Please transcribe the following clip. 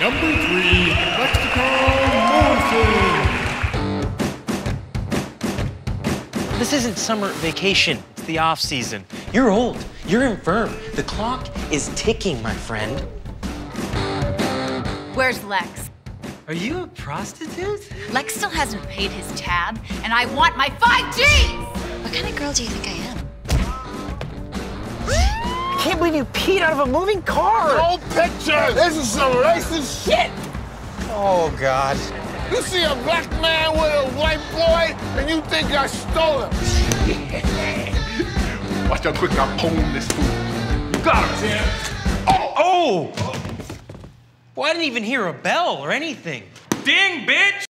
Number 3, Lex Morrison. This isn't summer vacation. It's the off-season. You're old. You're infirm. The clock is ticking, my friend. Where's Lex? Are you a prostitute? Lex still hasn't paid his tab, and I want my 5 Gs! What kind of girl do you think I am? I can't believe you peed out of a moving car. No picture! This is some racist shit! Oh, God. You see a black man with a white boy, and you think I stole him. Watch how quick I pwn this fool. You got him, Sam. Oh! Well, I didn't even hear a bell or anything. Ding, bitch!